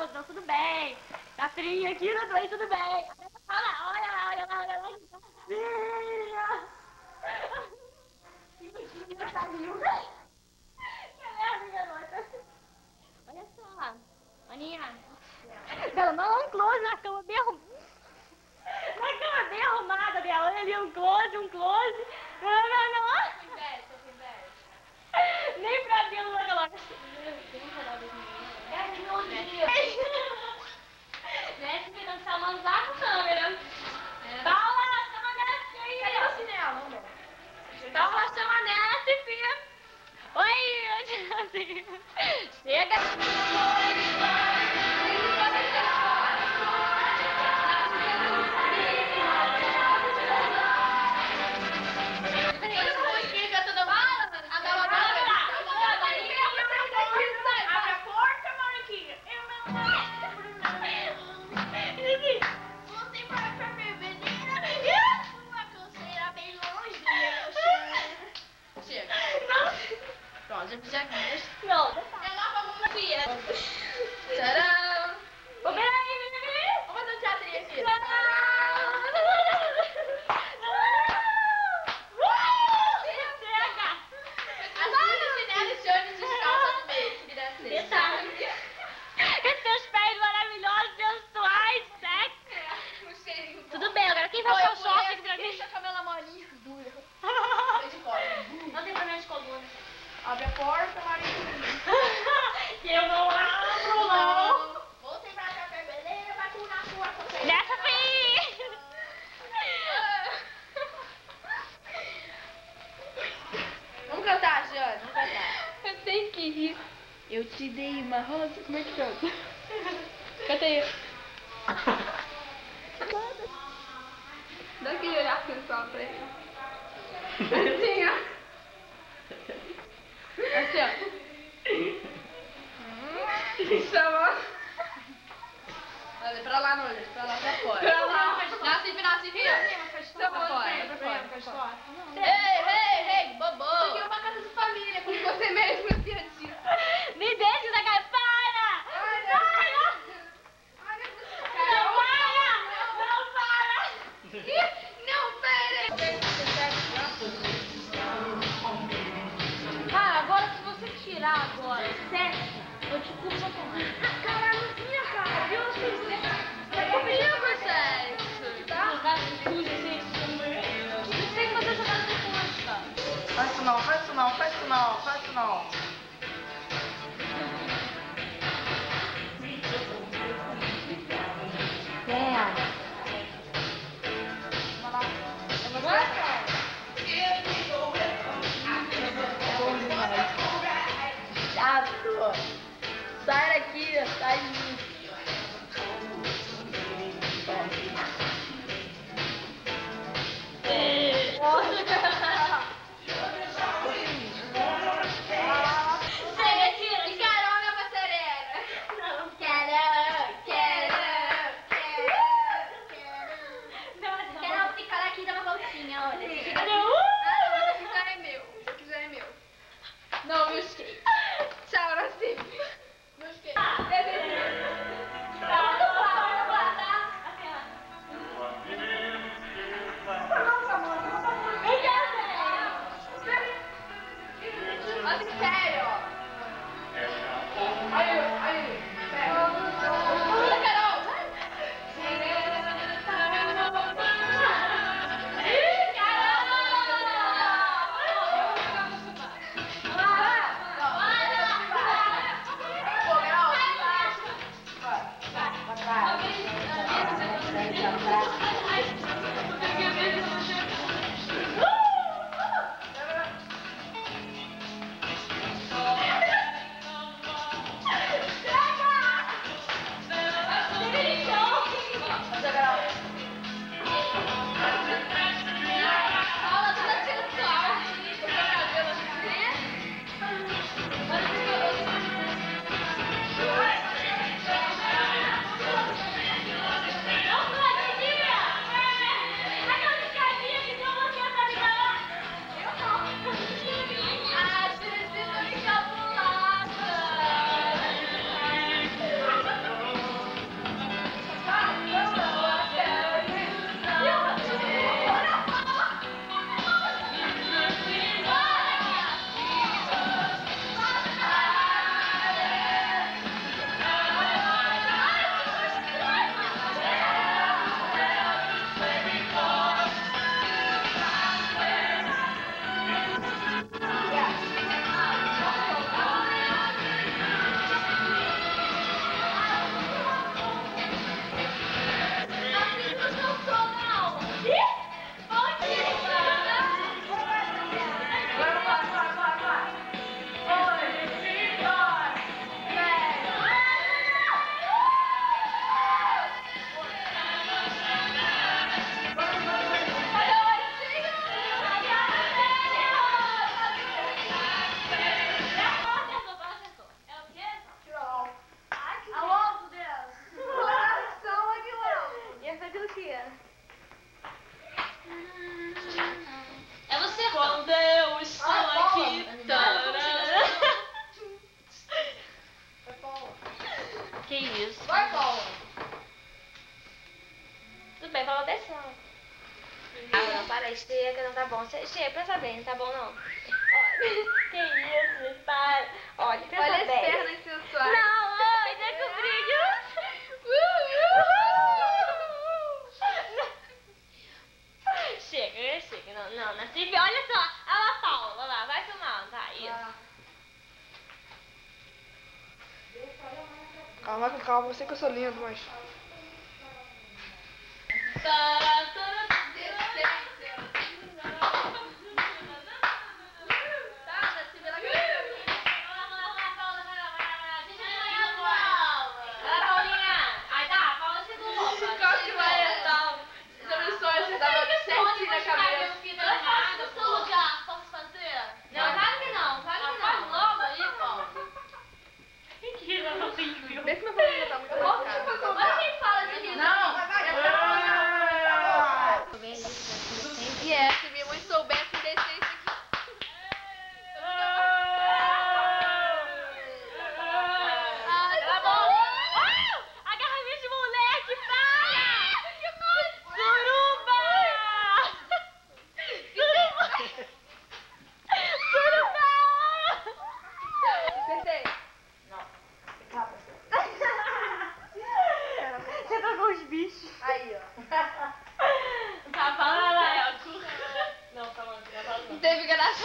não, tudo bem. Catrinha aqui no doente, tudo bem. Olha lá, olha lá, olha lá, olha lá. Filha! Que bichinho saiu. Galera, minha nossa. Olha só, Aninha. Ela não, um close na cama bem arrumada. Na cama bem arrumada dela. Olha ali, um close, um close. Não, não, não. Tô com inveja. Nem pra Deus ela coloca. Mestre tentando salmanzar com a câmera. Paula, chama a Nessie aí. Cadê o chinelo, amor? Paula, chama a Nessie, filha. Oi, chega. Já fiz. Não. É nova monarquia. Tcharam! Ô, peraí. Vamos fazer um teatrinho aqui. Chega. Agora o chinelo e short descalça no meio. Que vira assim. Detalhe. Esses teus pés maravilhosos, sensuais, sexy. Um cheirinho. Tudo bem, agora quem vai achar o short aqui pra mim? Deixa a camela molinha. Dura. De cola. Não tem problema de coluna. Abre a porta, marido. Que eu não abro, não. Voltei pra cá, bebeleira, vai com na porta. Nessa, filha. Vamos cantar, Jane, vamos cantar. Eu tenho que rir. Eu te dei uma rosa. Como é que canta? Canta aí. Dá aquele olhar sensual pra ele. Assim, ó. Assim, ó. Chama. Olha, pra lá não, olha. Pra lá, pra fora. Pra lá. Não, se virar, se vira. Pra fora. Ei, bobô. Isso aqui é uma casa de família, como você mesmo, piadista. Me deixa da cara, para! Não, pera! Cara, agora se você tirar agora, sexo, eu te culpo tomar. Caralho, minha cara, viu? Comigo, sexo. Tá? Suja, assim. Não tem que fazer jogada depois, cara. Faz isso não, faz isso não, faz isso não, faz isso não. Chato. Sai daqui, sai de mim. De carona pra serena. Quero ficar aqui e dar uma voltinha, olha. Se quiser é meu. Se quiser é meu. Não, meu skate. Tchau, Nascimento. Meu skate. que isso. Vai, Paula. Tudo bem, Paula, desce não. Ah, não, para, chega, não tá bom. Chega, pensa bem, não tá bom não. Olha, que isso, gente, para. Olha, pensa Olha as bem. pernas sensuais. Não, oi, deixa o brilho. Chega, chega. Não, Nacife, olha só. Olha lá, Paula, olha lá, vai filmando, tá? Isso. Calma, calma, eu sei que eu sou lindo, mas... Vê se meu cabelo tá muito complicado. E é, se minha mãe soubesse descer isso aqui. Tá bom. Agarra de moleque, para! Suruba! Suruba! Acertei. Você tocou os bichos. Aí, ó. Tá falando, Léo? Não, tá falando, tá falando. Não teve graça.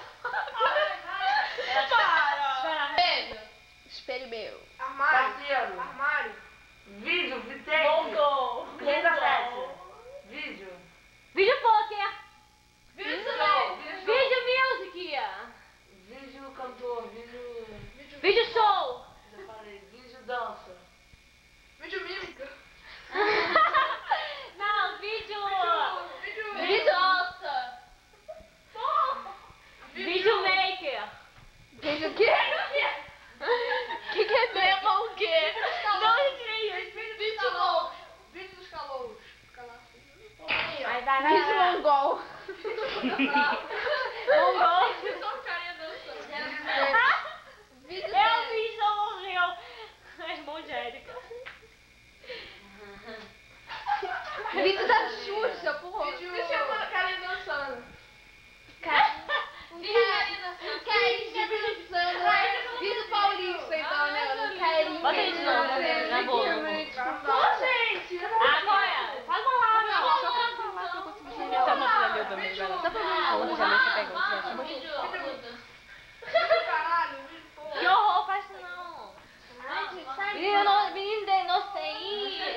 Para! Espelho. Espelho meu. Parceiro. Armário. Vídeo, Vitec. Voltou. Quinta série. Vídeo. Vídeo poker. Vídeo Vídeo music. Vídeo cantor. Vídeo... Vídeo show. Já falei. Vídeo dança. Vídeo mímica. Não, vídeo. Vídeo. Vídeo alça. Vídeo maker. Vídeo o quê? Que é demo o quê? Não entendi. Vídeo louco. Vídeo dos calouros. Vai. Vídeo mongol. Mongol. Só carinha dançando. Vídeo Eu vi, só morreu. Angélica. Vídeo da Xuxa, porra. Vídeo... Deixa eu carinha dançando. Vídeo paulista, então, né? Carinha. Bota aí de novo, na boca. Ô, gente. Agora, faz uma lá, Só pra falar que eu consegui chegar. Só mostra ali também, vai lá. Só pra falar. Vamos Vídeo caralho. Que horror, faz isso não. Menino inocente.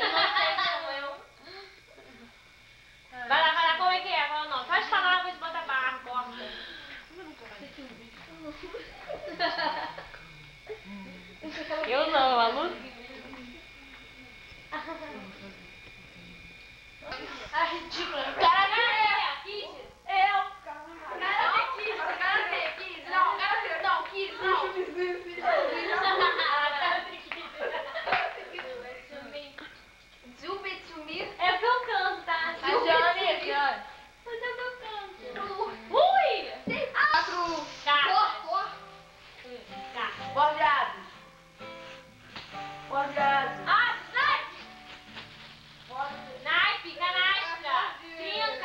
Vai lá, como é que é? Fala não. Faz palavras, bota barra, corta. Eu não, a Lu. Ah, ridícula. Karate Kid. Eu. Karate Kid. Não, Karate não, Kid não. Zubitsumi. É porque eu canto, tá? A Jane. Mas é o que eu canto. Ui! 4. Bordeados. Bordeados. Ah, naipe, canastra, cinza.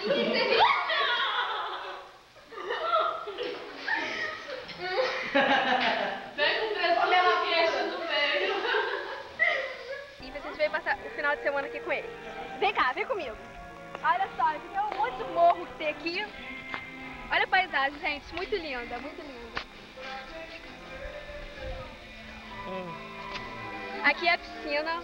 Vem com pressinha na queixa do meio. E vocês vêm passar o final de semana aqui com ele. Vem cá, vem comigo. Olha só, esse aqui é um monte de morro que tem aqui. Olha a paisagem, gente, muito linda, muito linda. Aqui é a piscina.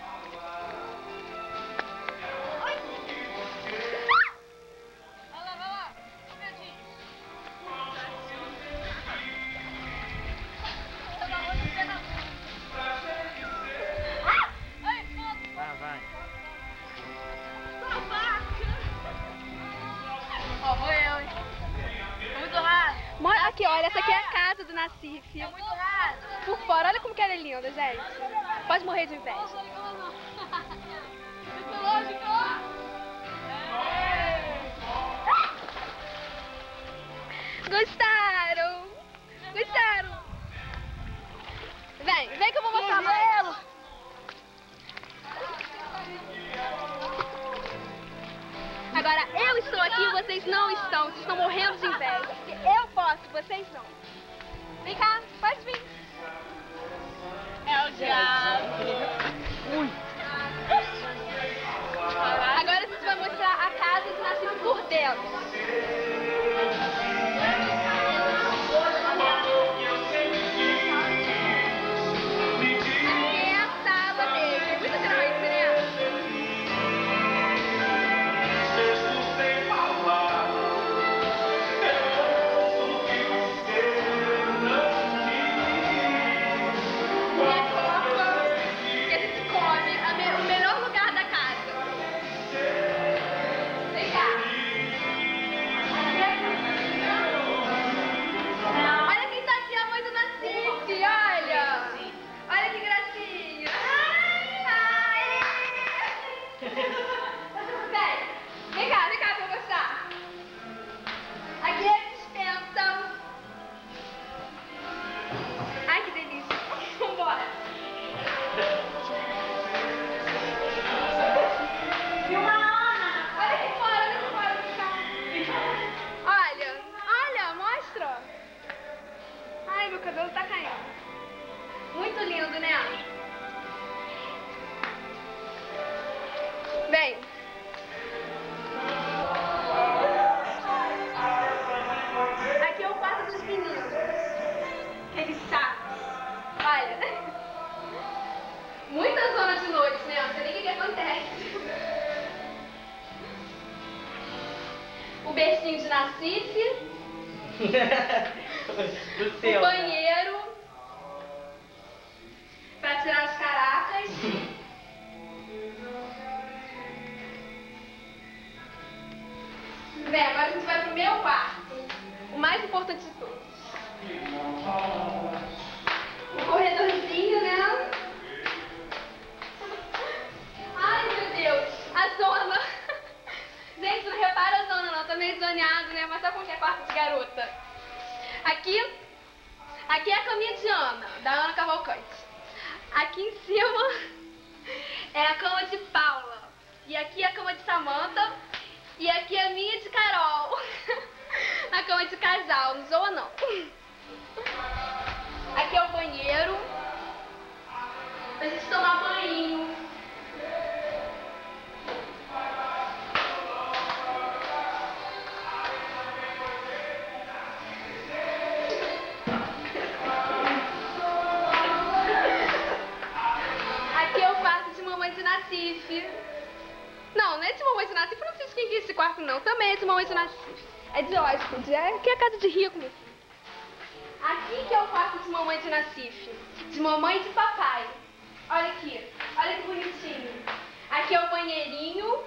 Aqui, olha, essa aqui é a casa do Nassif. É muito raso. Por fora, olha como que ela é linda, gente. Pode morrer de inveja. Gostaram? Gostaram? Vem, vem que eu vou mostrar mais. Agora, eu estou aqui e vocês não estão. Vocês estão morrendo de inveja. Porque eu posso, vocês não. Vem cá, pode vir. É o diabo. Agora a gente vai mostrar a casa de Nassif por dentro. Aqui é a sala dele. É muito grande, né? Meu cabelo tá caindo. Muito lindo, né? Vem. Aqui é o quarto dos meninos. Aqueles sacos. Olha. Muita zona de noite, né? Não sei nem o que acontece. O bercinho de Nassif. O banheiro para tirar as caracas. Bem, agora a gente vai pro meu quarto. O mais importante de todos. O corredorzinho, né? Ai, meu Deus. A zona. Gente, não repara a zona não. Tá meio zoneado, né? Mas sabe como que é quarto de garota? Aqui é a caminha de Ana, da Ana Cavalcante. Aqui em cima é a cama de Paula. E aqui é a cama de Samantha. E aqui é a minha de Carol. A cama de casal, não zoa não. Aqui é o banheiro. Pra gente tomar banho. Não, não é de mamãe de Nassif, não sei de quem que é esse quarto não. Também é de mamãe de Nassif. É de hóspede, aqui é a casa de rico, meu filho. Aqui que é o quarto de mamãe de Nassif. De mamãe e de papai. Olha aqui, olha que bonitinho. Aqui é o banheirinho.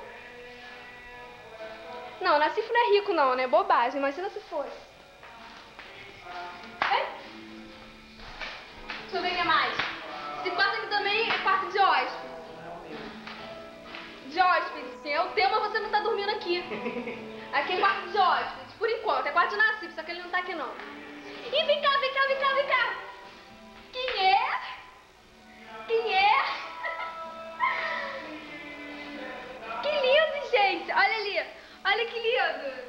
Não, Nassif não é rico não, né? Bobagem, imagina se fosse. É? Deixa eu ver o que mais. Esse quarto aqui também é quarto de hóspede. De hóspedes, sim. É o tema, você não tá dormindo aqui. Aqui é quarto de hóspedes, por enquanto. É quarto de Nassif, só que ele não tá aqui não. E vem cá, vem cá, vem cá, vem cá. Quem é? Quem é? Que lindo, gente. Olha ali. Olha Olha que lindo.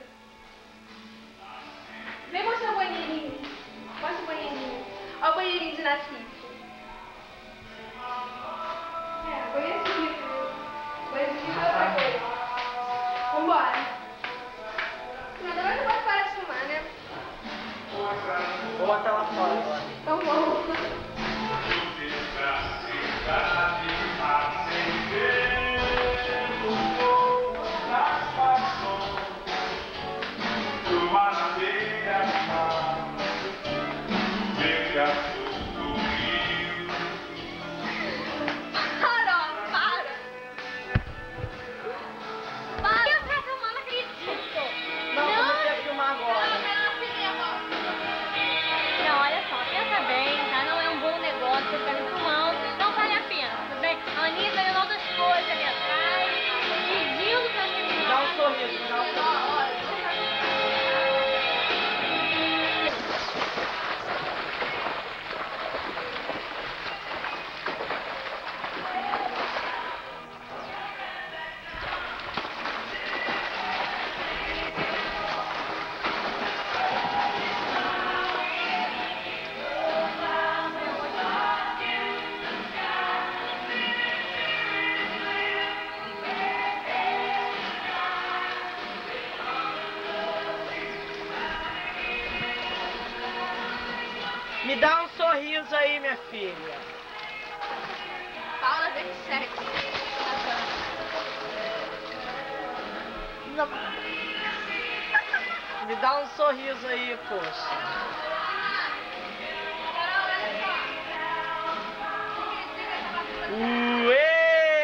Vem mostrar o banheirinho. Mostra o banheirinho. Olha o banheirinho de Nacife. Banheiro de Nacife. Banheiro de Nacife é outra coisa. Vambora. Mas agora não pode parar de filmar, né? Vou botar lá fora agora. Então vamos. Me dá um sorriso aí, minha filha. Paula 27. Não. Me dá um sorriso aí, poxa. Uê!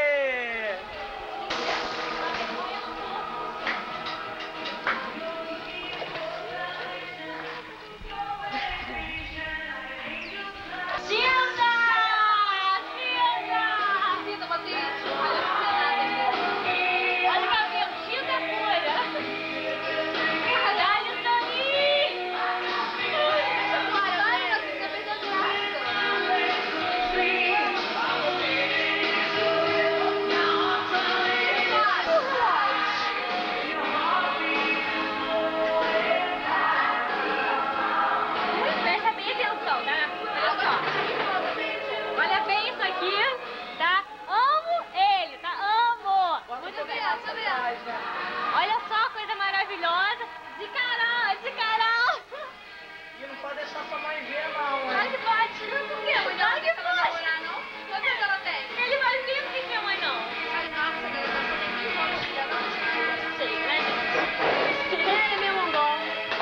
Olha só, coisa maravilhosa. De Carol. E não pode deixar sua mãe ver, não. Pode. Por quê? Mãe, não que pode. Quantos anos ela tem? Ele vai vir, por que minha mãe não? Ai, nossa, ela tem 15 anos, filha. Não Sei, né? é meu mongol.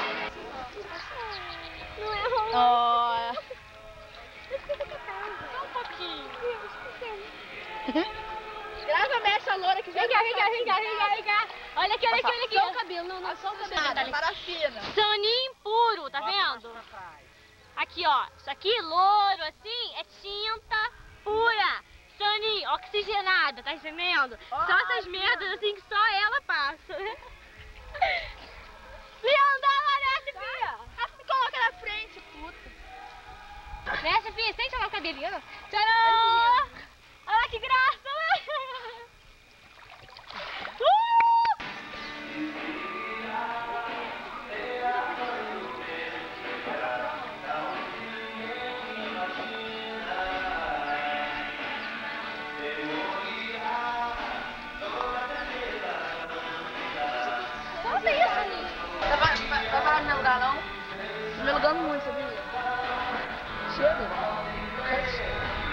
Não é rolê. Oh. Só um pouquinho. Grava essa loura que Vem cá. Olha aqui. Só o cabelo, não só o cabelo. Parafina. Saninho puro, tá vendo? Aqui, ó. Isso aqui, louro, assim, é tinta pura. Saninho, oxigenada, tá entendendo? Só essas merdas, assim, que só ela passa. Leandro, olha essa, Fia. Me coloca na frente, puta. Nessa, Fia, sente lá o cabelinho. Tcharam! Olha que graça, Solta isso, Aninha. Vai parar no meu lugar, não? No meu lugar muito, sabia? Chega.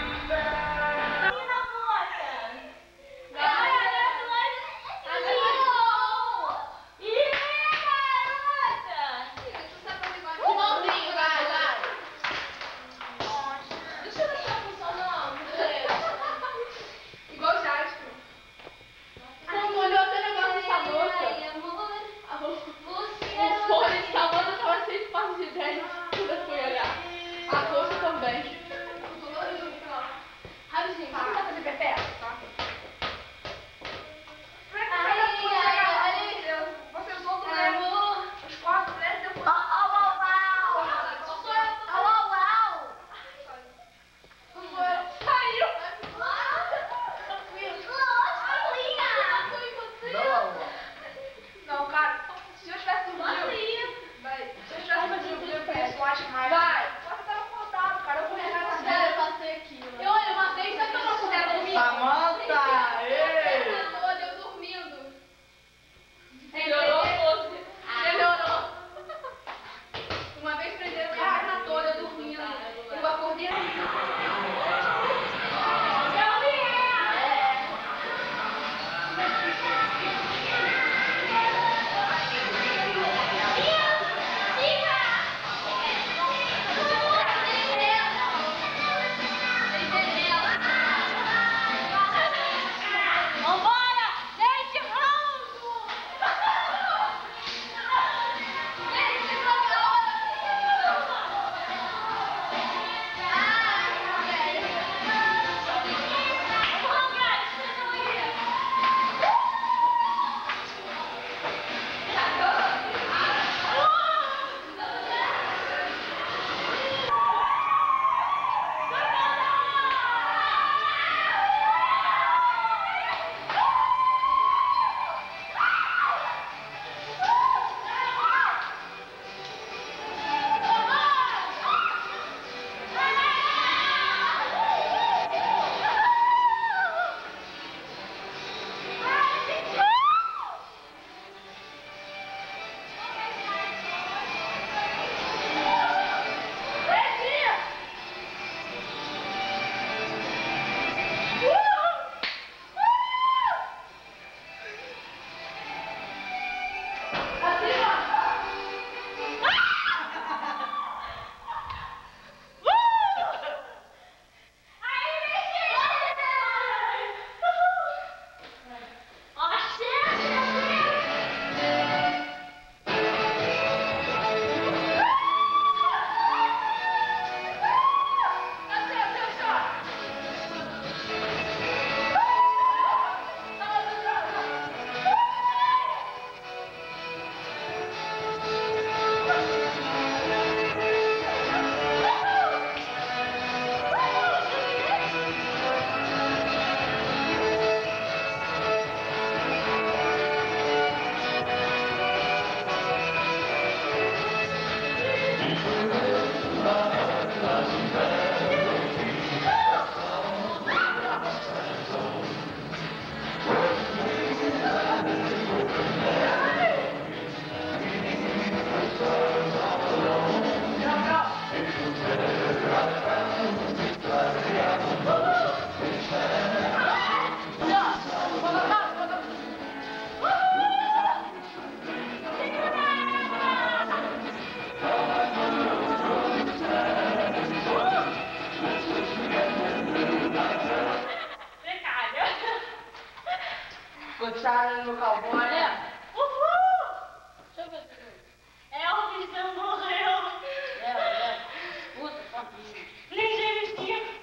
Ó, bora. Uhul! Deixa eu ver. Elvis não morreu. Puta, fofinho. Nem sei vestir.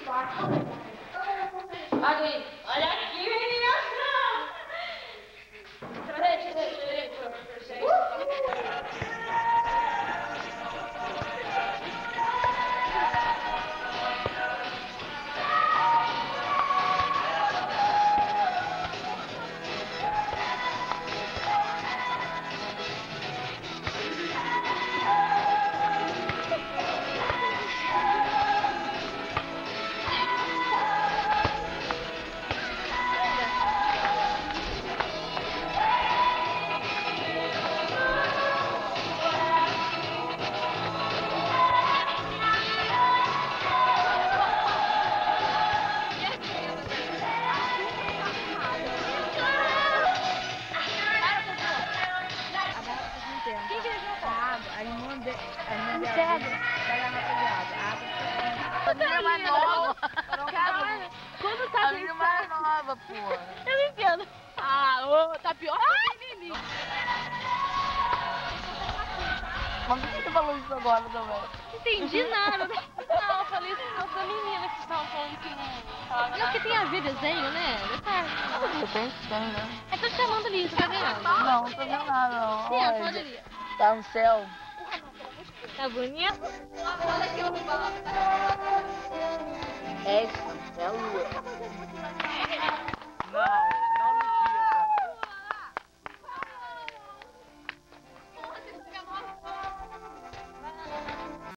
Olha aqui, menina. Mais nova. Quando tá A menina mais nova, porra. Eu não entendo. Tá pior que o Mimi. Mas por que você falou isso agora também? Não entendi nada. Não, eu falei isso por causa da menina que vocês estavam falando que não. Não, que tem a ver desenho, né? Depende, tem, né? Eu tô chamando ali, você tá vendo? Não, não tô vendo nada, não. Sim, Olha, pode ali. tá no céu. Tá bonito? Olha aqui, eu vou falar. É isso, é a lua.